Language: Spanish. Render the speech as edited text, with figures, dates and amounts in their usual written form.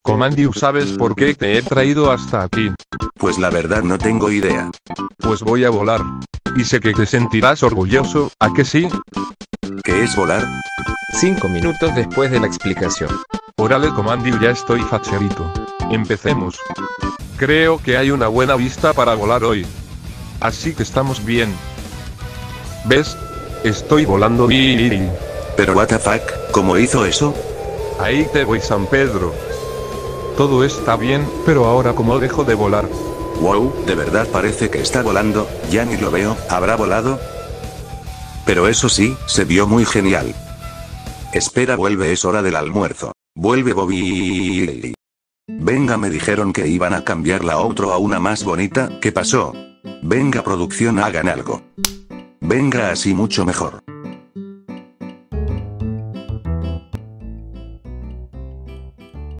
Comandiu, ¿sabes por qué te he traído hasta aquí? Pues la verdad no tengo idea. Pues voy a volar. Y sé que te sentirás orgulloso, ¿a que sí? ¿Qué es volar? 5 minutos después de la explicación. Órale Comandiu, ya estoy facherito. Empecemos. Creo que hay una buena vista para volar hoy. Así que estamos bien. ¿Ves? Estoy volando y... Pero what the fuck, ¿cómo hizo eso? Ahí te voy, San Pedro. Todo está bien, pero ahora ¿cómo dejo de volar? Wow, de verdad parece que está volando, ya ni lo veo, ¿habrá volado? Pero eso sí, se vio muy genial. Espera, vuelve, es hora del almuerzo. Vuelve Bobby. Venga, me dijeron que iban a cambiar la outro a una más bonita, ¿qué pasó? Venga producción, hagan algo. Venga, así mucho mejor.